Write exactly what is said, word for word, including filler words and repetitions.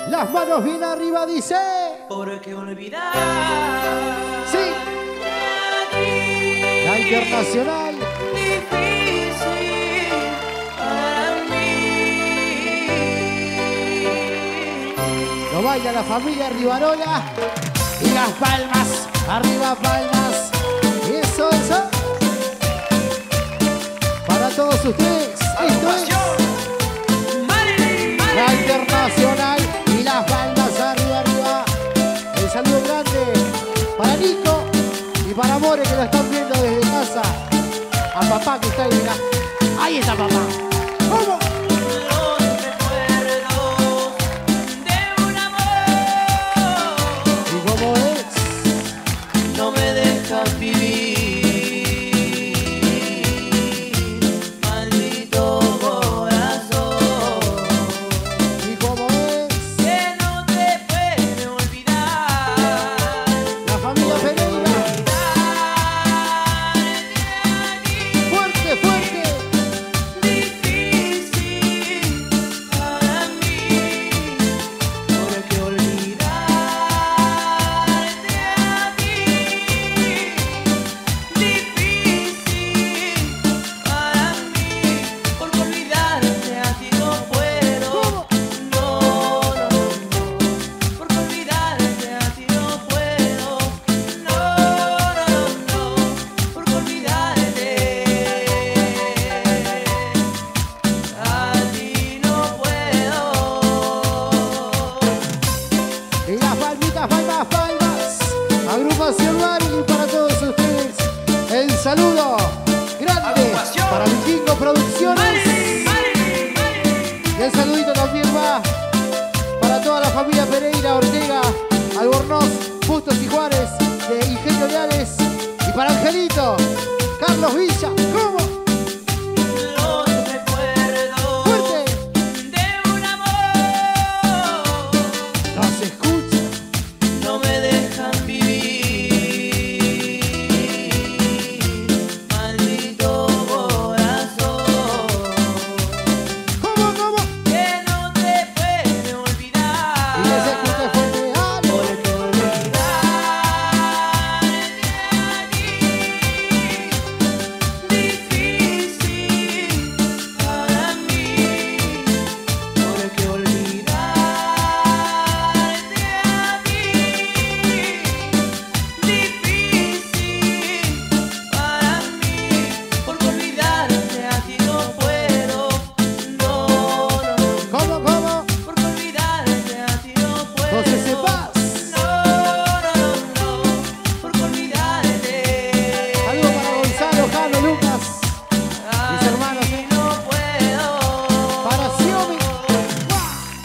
Las manos bien arriba, dice. ¿Por qué olvidar? Sí. La internacional. Difícil para mí. Lo baila la familia Rivarola. Y las palmas. Arriba palmas. Y eso, eso. Para todos ustedes. Esto es la internacional. Y las palmas arriba, arriba. El saludo grande para Nico y para Amore, que lo están viendo desde casa. A papá que está ahí, mirá. Ahí está papá. ¿Cómo? Los recuerdos de un amor. ¿Y cómo es? No me dejan vivir. Maldito corazón. ¿Y cómo es? Que no te puede olvidar. La familia Pereira. Fuerte, fuerte. Difícil para mí, porque olvidarte a ti. Difícil para mí, porque olvidarte a ti no puedo. No, no, no, porque olvidarte a ti no puedo. No, no, no, porque olvidarte a ti no puedo. Y las palmitas, palmas, palmas. Agrupación Marilyn para todos ustedes. El saludo grande Agrupación para Vikingo Producciones. Marilyn, Marilyn, Marilyn. Y el saludito también va